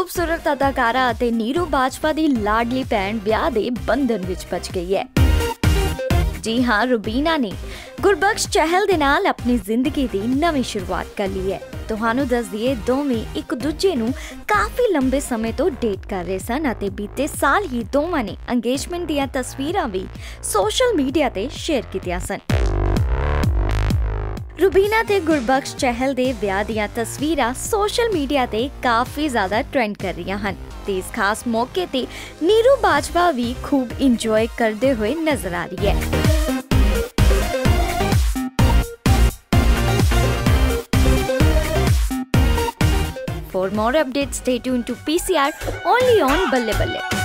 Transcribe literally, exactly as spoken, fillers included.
ਖੂਬਸੂਰਤ ਅਦਾਕਾਰਾ ਅਤੇ ਨੀਰੂ ਬਾਜਵਾ ਦੀ ਲਾਡਲੀ ਭੈਣ ਵਿਆਹ ਦੇ ਬੰਧਨ ਵਿੱਚ ਫਸ ਗਈ ਹੈ। ਜੀ ਹਾਂ, ਰੁਬੀਨਾ ਨੇ ਗੁਰਬਖਸ਼ ਚਹਿਲ ਦੇ ਨਾਲ ਆਪਣੀ ਜ਼ਿੰਦਗੀ ਦੀ ਨਵੀਂ ਸ਼ੁਰੂਆਤ ਕਰ ਲਈ ਹੈ। ਤੁਹਾਨੂੰ ਦੱਸ ਦਈਏ, ਦੋਵੇਂ ਇੱਕ ਦੂਜੇ ਨੂੰ ਕਾਫੀ ਲੰਬੇ ਸਮੇਂ ਤੋਂ ਡੇਟ ਕਰ ਰਹੇ ਸਨ ਅਤੇ ਬੀਤੇ ਸਾਲ ਹੀ ਦੋਵਾਂ ਨੇ ਅੰਗੇਜਮੈਂਟ ਦੀਆਂ ਤਸਵੀਰਾਂ ਵੀ ਸੋਸ਼ਲ ਮੀਡੀਆ ਤੇ ਸ਼ੇਅਰ ਕੀਤੀਆਂ ਸਨ। ਰੁਬੀਨਾ ਤੇ ਗੁਰਬਖਸ਼ ਚਹਿਲ ਦੇ ਵਿਆਹ ਦੀਆਂ ਤਸਵੀਰਾਂ ਸੋਸ਼ਲ ਮੀਡੀਆ ਤੇ ਕਾਫੀ ਜ਼ਿਆਦਾ ਟ੍ਰੈਂਡ ਕਰ ਰਹੀਆਂ ਹਨ ਤੇ ਇਸ ਖਾਸ ਮੌਕੇ ਤੇ ਨੀਰੂ ਬਾਜਵਾ ਵੀ ਖੂਬ ਇੰਜੋਏ ਕਰਦੇ ਹੋਏ ਨਜ਼ਰ ਆ ਰਹੀ ਹੈ। For more updates, stay tuned to P C R only on Balle Balle.